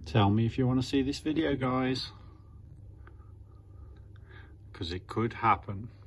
Tell me if you want to see this video, guys, because it could happen.